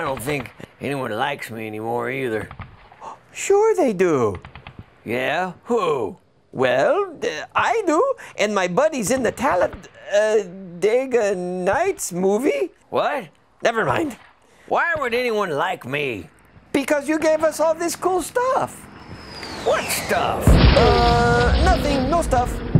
don't think anyone likes me anymore either. Sure they do. Yeah? Who? Well, I do, and my buddies in the Talladega Nights movie. What? Never mind. Why would anyone like me? Because you gave us all this cool stuff. What stuff? Nothing, no stuff.